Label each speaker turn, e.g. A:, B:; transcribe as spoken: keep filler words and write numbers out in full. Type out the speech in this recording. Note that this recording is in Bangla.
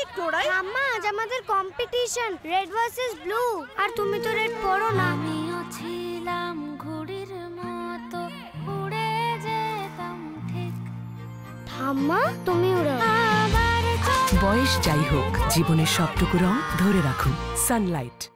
A: একটু ওড়াই।
B: আম্মা আজ আমাদের কম্পিটিশন রেড ভার্সেস ব্লু, আর তুমি তো রেড পরো না।
C: আমিও ছিলাম ঘুড়ির মতো উড়ে যেতাম ঠিক।
B: ঠাম্মা তুমি উড়াও।
C: আবার
D: বয়স যাই হোক, জীবনের সবটুকু রং ধরে রাখুন সানলাইট।